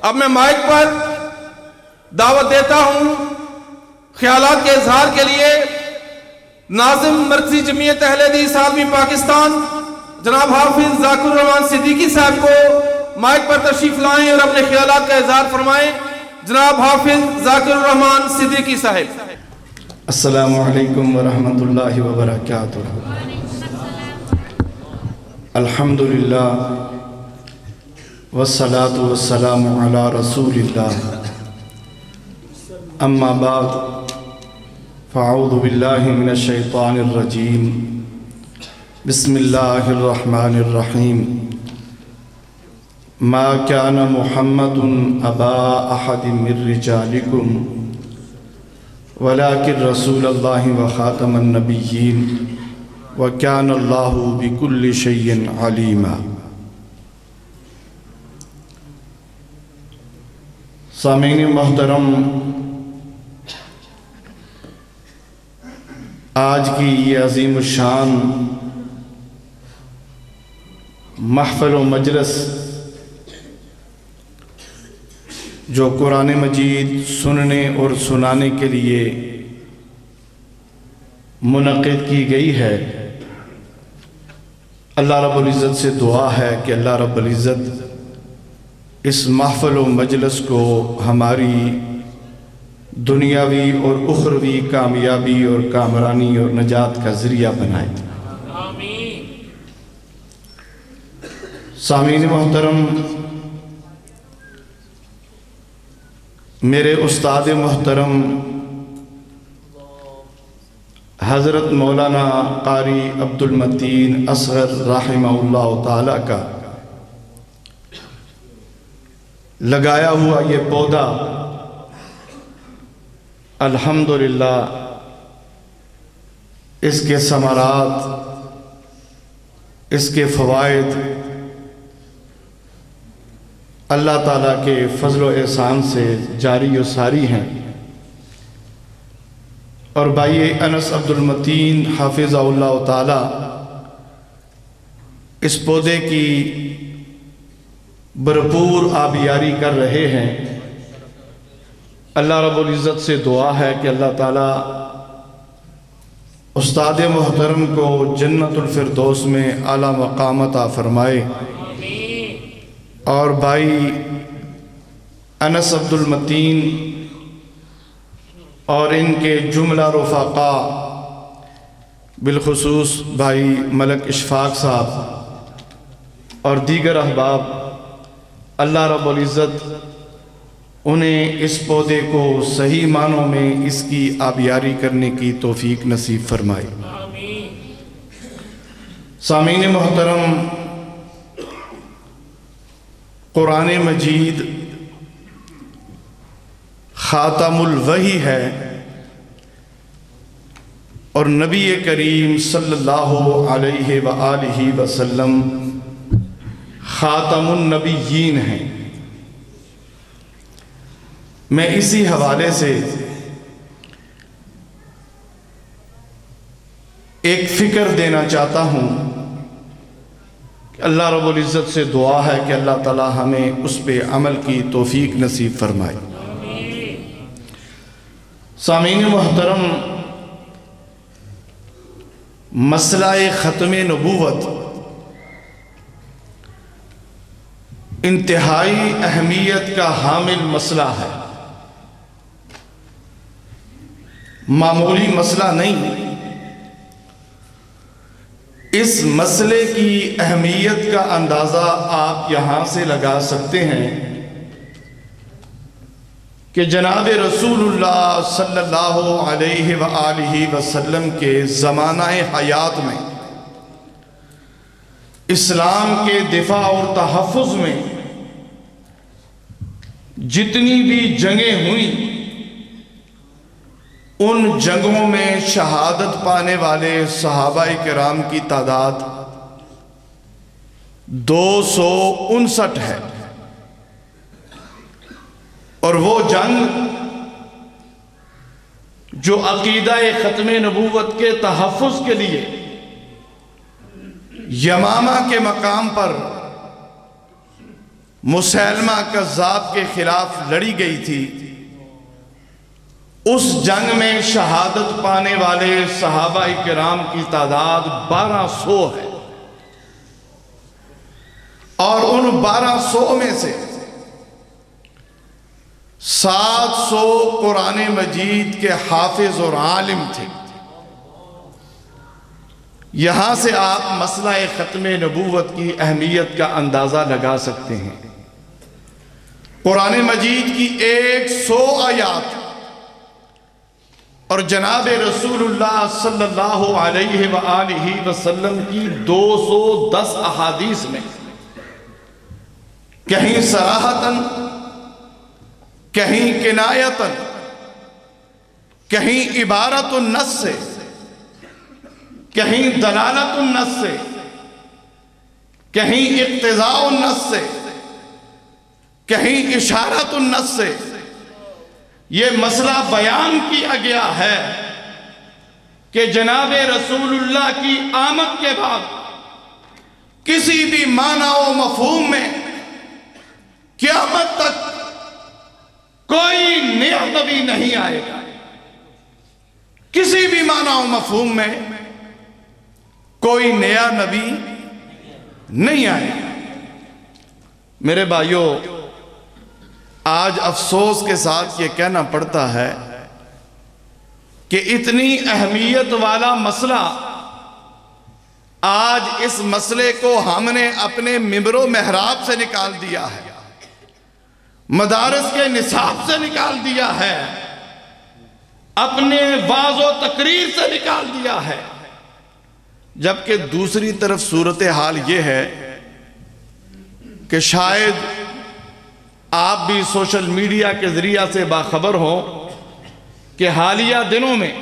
اب میں مائک پر دعوت دیتا ہوں خیالات کے اظہار کے لیے ناظم مرکزی جمعیت اہل حدیث عالمی پاکستان جناب حافظ ذاکر الرحمان صدیقی صاحب کو مائک پر تشریف لائیں اور اپنے خیالات کا اظہار فرمائیں۔ جناب حافظ ذاکر الرحمان صدیقی صاحب۔ السلام علیکم ورحمۃ اللہ وبرکاتہ۔ الحمدللہ والصلاة والسلام علی رسول اللہ، اما بعد فاعوذ باللہ من الشیطان الرجیم، بسم اللہ الرحمن الرحیم۔ ما كان محمد ابا احد من رجالکم ولكن رسول اللہ وخاتم النبیین وكان اللہ بكل شیء علیما۔ سامعین محترم، آج کی یہ عظیم الشان محفل و مجلس جو قرآن مجید سننے اور سنانے کے لیے منعقد کی گئی ہے، اللہ رب العزت سے دعا ہے کہ اللہ رب العزت اس محفل و مجلس کو ہماری دنیاوی اور اخروی کامیابی اور کامرانی اور نجات کا ذریعہ بنائے۔ آمین۔ سامعین محترم، میرے استاد محترم حضرت مولانا قاری عبدالمتین اصغر رحمہ اللہ تعالیٰ کا لگایا ہوا یہ پودا الحمدللہ اس کے ثمرات، اس کے فوائد اللہ تعالیٰ کے فضل و احسان سے جاری و ساری ہیں، اور بھائی انس عبدالمتین حافظہ اللہ تعالیٰ اس پودے کی بھرپور آبیاری کر رہے ہیں۔ اللہ رب العزت سے دعا ہے کہ اللہ تعالیٰ استاد محترم کو جنت الفردوس میں اعلیٰ مقام عطا فرمائے، اور بھائی انس عبدالمتین اور ان کے جملہ رفقا بالخصوص بھائی ملک اشفاق صاحب اور دیگر احباب، اللہ رب العزت انہیں اس پودے کو صحیح معنوں میں اس کی آبیاری کرنے کی توفیق نصیب فرمائے۔ سامعین محترم، قرآن مجید خاتم الوحی ہے، اور نبی کریم صلی اللہ علیہ وآلہ وسلم خاتم النبیین ہیں۔ میں اسی حوالے سے ایک فکر دینا چاہتا ہوں کہ اللہ رب العزت سے دعا ہے کہ اللہ تعالی ہمیں اس پہ عمل کی توفیق نصیب فرمائے۔ سامعین محترم، مسئلہ ختم نبوت انتہائی اہمیت کا حامل مسئلہ ہے، معمولی مسئلہ نہیں۔ اس مسئلے کی اہمیت کا اندازہ آپ یہاں سے لگا سکتے ہیں کہ جناب رسول اللہ صلی اللہ علیہ وآلہ وسلم کے زمانہ حیات میں اسلام کے دفاع اور تحفظ میں جتنی بھی جنگیں ہوئیں، ان جنگوں میں شہادت پانے والے صحابہ کرام کی تعداد 259 ہے، اور وہ جنگ جو عقیدہ ختم نبوت کے تحفظ کے لیے یمامہ کے مقام پر مسیلمہ کذاب کے خلاف لڑی گئی تھی، اس جنگ میں شہادت پانے والے صحابہ کرام کی تعداد 1200 ہے، اور ان 1200 میں سے 700 قرآن مجید کے حافظ اور عالم تھے۔ یہاں سے آپ مسئلہ ختم نبوت کی اہمیت کا اندازہ لگا سکتے ہیں۔ قرآن مجید کی 100 آیات اور جناب رسول اللہ صلی اللہ علیہ وآلہ وسلم کی 210 احادیث میں کہیں صراحتاً، کہیں کنایتاً، کہیں عبارت النص سے، کہیں دلالت النص سے، کہیں اقتضاء النص سے، کہیں اشارت النص سے یہ مسئلہ بیان کیا گیا ہے کہ جناب رسول اللہ کی آمد کے بعد کسی بھی معنی و مفہوم میں قیامت تک کوئی نیا نبی نہیں آئے گا۔ کسی بھی معنی و مفہوم میں کوئی نیا نبی نہیں آئے گا۔ میرے بھائیوں، آج افسوس کے ساتھ یہ کہنا پڑتا ہے کہ اتنی اہمیت والا مسئلہ، آج اس مسئلے کو ہم نے اپنے ممبر و محراب سے نکال دیا ہے، مدارس کے نصاب سے نکال دیا ہے، اپنے واعظ و تقریر سے نکال دیا ہے، جبکہ دوسری طرف صورتحال یہ ہے کہ شاید آپ بھی سوشل میڈیا کے ذریعہ سے باخبر ہوں کہ حالیہ دنوں میں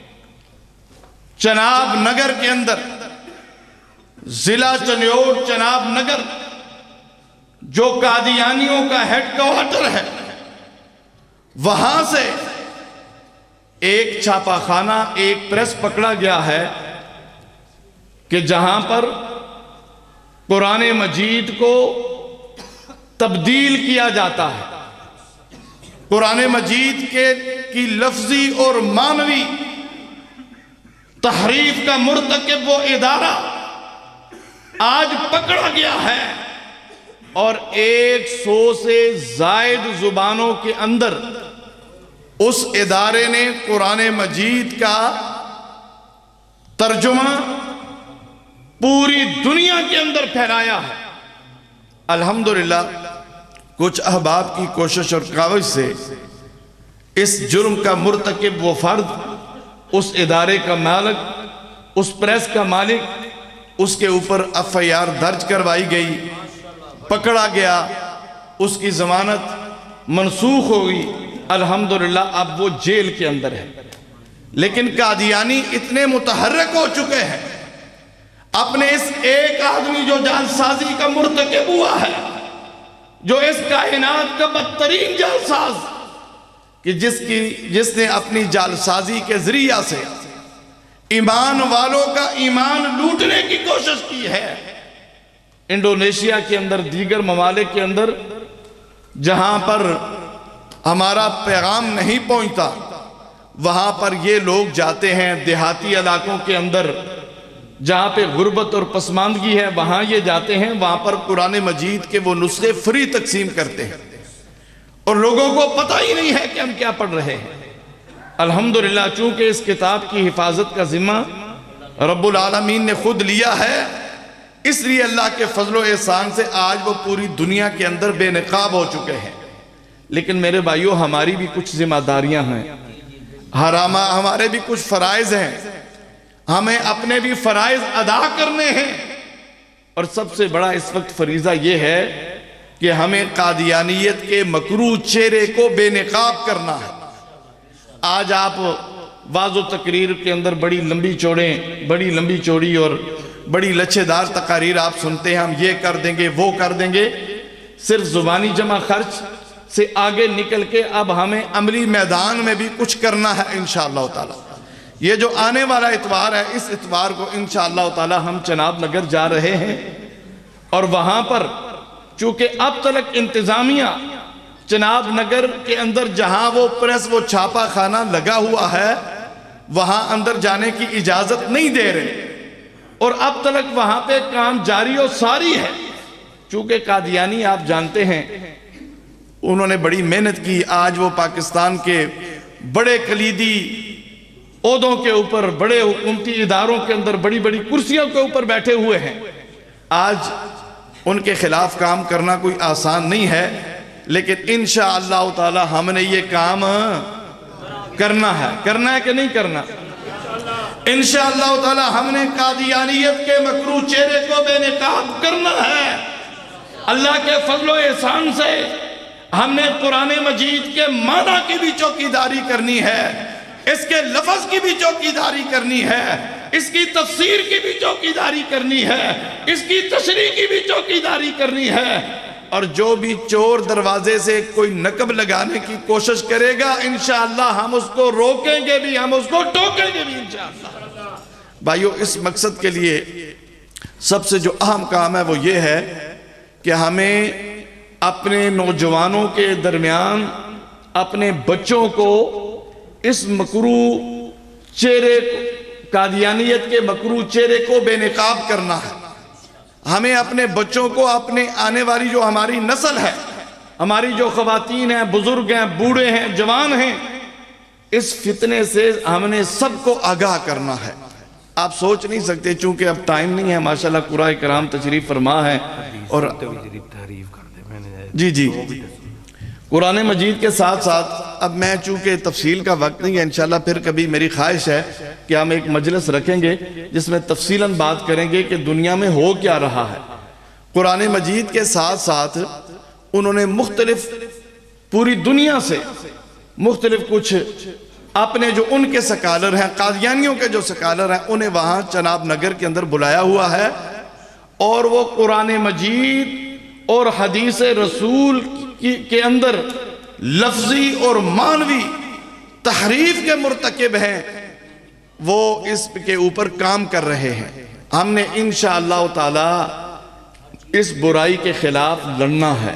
چناب نگر کے اندر، ضلع چنیوٹ چناب نگر جو قادیانیوں کا ہیڈ کوارٹر ہے، وہاں سے ایک چھاپا خانہ، ایک پریس پکڑا گیا ہے کہ جہاں پر قرآن مجید کو تبدیل کیا جاتا ہے۔ قرآن مجید کی لفظی اور معنوی تحریف کا مرتکب وہ ادارہ آج پکڑا گیا ہے، اور 100 سے زائد زبانوں کے اندر اس ادارے نے قرآن مجید کا ترجمہ پوری دنیا کے اندر پھیلایا ہے۔ الحمدللہ کچھ احباب کی کوشش اور کاوش سے اس جرم کا مرتکب وہ فرد، اس ادارے کا مالک، اس پریس کا مالک، اس کے اوپر FIR درج کروائی گئی، پکڑا گیا، اس کی ضمانت منسوخ ہو گئی۔ الحمدللہ اب وہ جیل کے اندر ہے۔ لیکن قادیانی اتنے متحرک ہو چکے ہیں اپنے اس ایک آدمی جو جعلسازی کا مرتکب ہوا ہے، جو اس کائنات کا بدترین جعلساز، کہ جس نے اپنی جعلسازی کے ذریعہ سے ایمان والوں کا ایمان لوٹنے کی کوشش کی ہے۔ انڈونیشیا کے اندر، دیگر ممالک کے اندر جہاں پر ہمارا پیغام نہیں پہنچتا، وہاں پر یہ لوگ جاتے ہیں، دیہاتی علاقوں کے اندر جہاں پہ غربت اور پسماندگی ہے، وہاں یہ جاتے ہیں، وہاں پر قرآن مجید کے وہ نسخے فری تقسیم کرتے ہیں، اور لوگوں کو پتہ ہی نہیں ہے کہ ہم کیا پڑھ رہے ہیں۔ الحمدللہ چونکہ اس کتاب کی حفاظت کا ذمہ رب العالمین نے خود لیا ہے، اس لیے اللہ کے فضل و احسان سے آج وہ پوری دنیا کے اندر بے نقاب ہو چکے ہیں۔ لیکن میرے بھائیوں، ہماری بھی کچھ ذمہ داریاں ہیں، ہمارے بھی کچھ فرائض ہیں، ہمیں اپنے بھی فرائض ادا کرنے ہیں، اور سب سے بڑا اس وقت فریضہ یہ ہے کہ ہمیں قادیانیت کے مکروہ چہرے کو بے نقاب کرنا ہے۔ آج آپ واعظ و تقریر کے اندر بڑی لمبی چوڑی اور بڑی لچھے دار تقاریر آپ سنتے ہیں، ہم یہ کر دیں گے، وہ کر دیں گے، صرف زبانی جمع خرچ سے آگے نکل کے اب ہمیں عملی میدان میں بھی کچھ کرنا ہے انشاءاللہ تعالی۔ یہ جو آنے والا اتوار ہے، اس اتوار کو انشاءاللہ تعالی ہم چناب نگر جا رہے ہیں، اور وہاں پر چونکہ اب تک انتظامیہ جناب نگر کے اندر جہاں وہ پریس وہ چھاپا خانہ لگا ہوا ہے وہاں اندر جانے کی اجازت نہیں دے رہے، اور اب تک وہاں پہ کام جاری و ساری ہے۔ چونکہ قادیانی آپ جانتے ہیں انہوں نے بڑی محنت کی، آج وہ پاکستان کے بڑے کلیدی عہدوں کے اوپر، بڑے حکومتی اداروں کے اندر بڑی بڑی کرسیوں کے اوپر بیٹھے ہوئے ہیں۔ آج ان کے خلاف کام کرنا کوئی آسان نہیں ہے، لیکن انشاءاللہ تعالی ہم نے یہ کام کرنا ہے کہ نہیں کرنا؟ انشاءاللہ تعالی ہم نے قادیانیت کے مکروہ چہرے کو بے نقاب کرنا ہے۔ اللہ کے فضل و احسان سے ہم نے قرآن مجید کے معنی کی بھی چوکیداری کرنی ہے، اس کے لفظ کی بھی چوکیداری کرنی ہے، اس کی تفسیر کی بھی چوکیداری کرنی ہے، اس کی تشریح کی بھی چوکیداری کرنی ہے، اور جو بھی چور دروازے سے کوئی نقب لگانے کی کوشش کرے گا انشاءاللہ ہم اس کو روکیں گے بھی، ہم اس کو ٹوکیں گے بھی انشاءاللہ۔ بھائیو، اس مقصد کے لیے سب سے جو اہم کام ہے وہ یہ ہے کہ ہمیں اپنے نوجوانوں کے درمیان اپنے بچوں کو اس مکروہ چہرے قادیانیت کے مکروہ چہرے کو بے نقاب کرنا ہے۔ ہمیں اپنے بچوں کو، اپنے آنے والی جو ہماری نسل ہے، ہماری جو خواتین ہیں، بزرگ ہیں، بوڑھے ہیں، جوان ہیں، اس فتنے سے ہم نے سب کو آگاہ کرنا ہے۔ آپ سوچ نہیں سکتے، چونکہ اب ٹائم نہیں ہے، ماشاءاللہ قرآن کرام تشریف فرما ہے، اور جی قرآن مجید کے ساتھ ساتھ اب میں چونکہ تفصیل کا وقت نہیں ہے، انشاءاللہ پھر کبھی میری خواہش ہے کہ ہم ایک مجلس رکھیں گے جس میں تفصیلاً بات کریں گے کہ دنیا میں ہو کیا رہا ہے۔ قرآن مجید کے ساتھ ساتھ انہوں نے مختلف پوری دنیا سے مختلف کچھ اپنے جو ان کے سکالر ہیں، قادیانیوں کے جو سکالر ہیں، انہیں وہاں چناب نگر کے اندر بلایا ہوا ہے، اور وہ قرآن مجید اور حدیث رسول کے اندر لفظی اور معنوی تحریف کے مرتکب ہیں، وہ اس کے اوپر کام کر رہے ہیں۔ ہم نے انشاءاللہ تعالی اس برائی کے خلاف لڑنا ہے،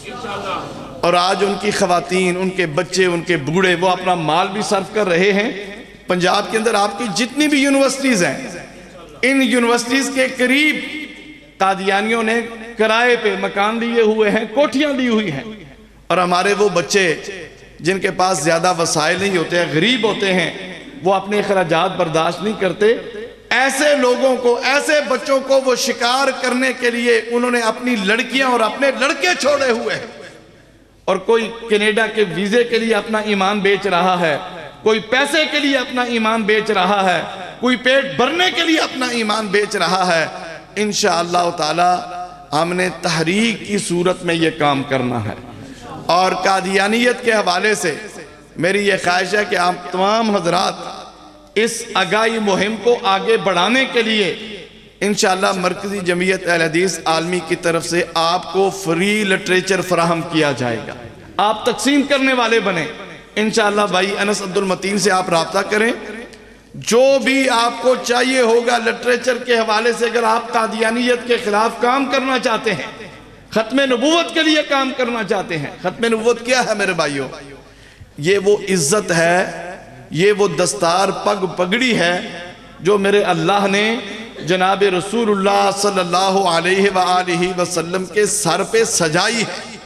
اور آج ان کی خواتین، ان کے بچے، ان کے بوڑھے وہ اپنا مال بھی صرف کر رہے ہیں۔ پنجاب کے اندر آپ کی جتنی بھی یونیورسٹیز ہیں، ان یونیورسٹیز کے قریب قادیانیوں نے کرائے پہ مکان لیے ہوئے ہیں، کوٹھیاں لی ہوئی ہیں، اور ہمارے وہ بچے جن کے پاس زیادہ وسائل نہیں ہوتے ہیں، غریب ہوتے ہیں، وہ اپنے اخراجات برداشت نہیں کرتے، ایسے لوگوں کو، ایسے بچوں کو وہ شکار کرنے کے لیے انہوں نے اپنی لڑکیاں اور اپنے لڑکے چھوڑے ہوئے ہیں، اور کوئی کینیڈا کے ویزے کے لیے اپنا ایمان بیچ رہا ہے، کوئی پیسے کے لیے اپنا ایمان بیچ رہا ہے، کوئی پیٹ بھرنے کے لیے اپنا ایمان بیچ رہا ہے۔ انشاءاللہ تعالی ہم نے تحریک کی صورت میں یہ کام کرنا ہے، اور قادیانیت کے حوالے سے میری یہ خواہش ہے کہ آپ تمام حضرات اس آگاہی مہم کو آگے بڑھانے کے لیے انشاءاللہ مرکزی جمعیت اہل حدیث عالمی کی طرف سے آپ کو فری لٹریچر فراہم کیا جائے گا، آپ تقسیم کرنے والے بنیں۔ انشاءاللہ بھائی انس عبد المتین سے آپ رابطہ کریں، جو بھی آپ کو چاہیے ہوگا لٹریچر کے حوالے سے، اگر آپ قادیانیت کے خلاف کام کرنا چاہتے ہیں، ختم نبوت کے لیے کام کرنا چاہتے ہیں۔ ختم نبوت کیا ہے میرے بھائیوں؟ یہ وہ عزت ہے، یہ وہ دستار پگ پگڑی ہے جو میرے اللہ نے جناب رسول اللہ صلی اللہ علیہ وآلہ وسلم کے سر پہ سجائی ہے۔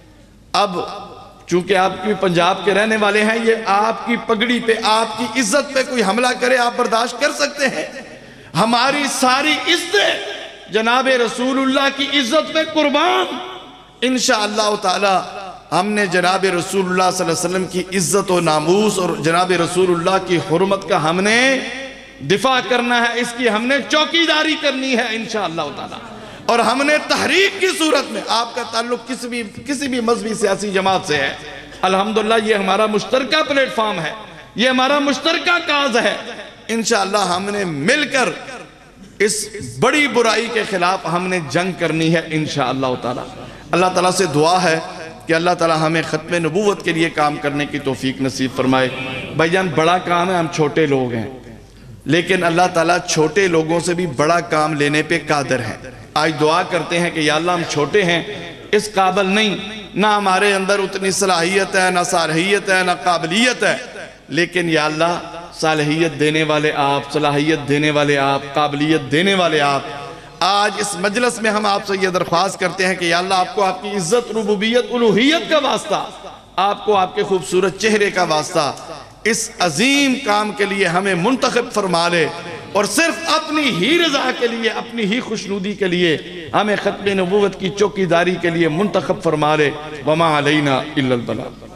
اب چونکہ آپ کی پنجاب کے رہنے والے ہیں، یہ آپ کی پگڑی پہ، آپ کی عزت پہ کوئی حملہ کرے آپ برداشت کر سکتے ہیں؟ ہماری ساری عزتیں جناب رسول اللہ کی عزت پہ قربان۔ انشاءاللہ تعالی ہم نے جناب رسول اللہ صلی اللہ علیہ وسلم کی عزت و ناموس اور جناب رسول اللہ کی حرمت کا ہم نے دفاع کرنا ہے، اس کی ہم نے چوکیداری کرنی ہے انشاءاللہ تعالی، اور ہم نے تحریک کی صورت میں، آپ کا تعلق کسی بھی مذہبی سیاسی جماعت سے ہے، الحمدللہ یہ ہمارا مشترکہ پلیٹ فارم ہے، یہ ہمارا مشترکہ کاز ہے، انشاءاللہ ہم نے مل کر اس بڑی برائی کے خلاف ہم نے جنگ کرنی ہے انشاءاللہ تعالی۔ اللہ تعالیٰ سے دعا ہے کہ اللہ تعالیٰ ہمیں ختم نبوت کے لیے کام کرنے کی توفیق نصیب فرمائے۔ بھائی جان بڑا کام ہے، ہم چھوٹے لوگ ہیں، لیکن اللہ تعالیٰ چھوٹے لوگوں سے بھی بڑا کام لینے پہ قادر ہے۔ آج دعا کرتے ہیں کہ یا اللہ ہم چھوٹے ہیں اس قابل نہیں، نہ ہمارے اندر اتنی صلاحیت ہے، نہ صالحیت ہے، نہ قابلیت ہے، لیکن یا اللہ صالحیت دینے والے آپ، صلاحیت دینے والے آپ، قابلیت دینے والے آپ۔ آج اس مجلس میں ہم آپ سے یہ درخواست کرتے ہیں کہ یا اللہ آپ کو آپ کی عزت، ربوبیت، الوہیت کا واسطہ، آپ کو آپ کے خوبصورت چہرے کا واسطہ اس عظیم کام کے لیے ہمیں منتخب فرما لے، اور صرف اپنی ہی رضا کے لیے، اپنی ہی خوشنودی کے لیے ہمیں ختم نبوت کی چوکیداری کے لیے منتخب فرما لے۔ وما علینا الا البلاغ۔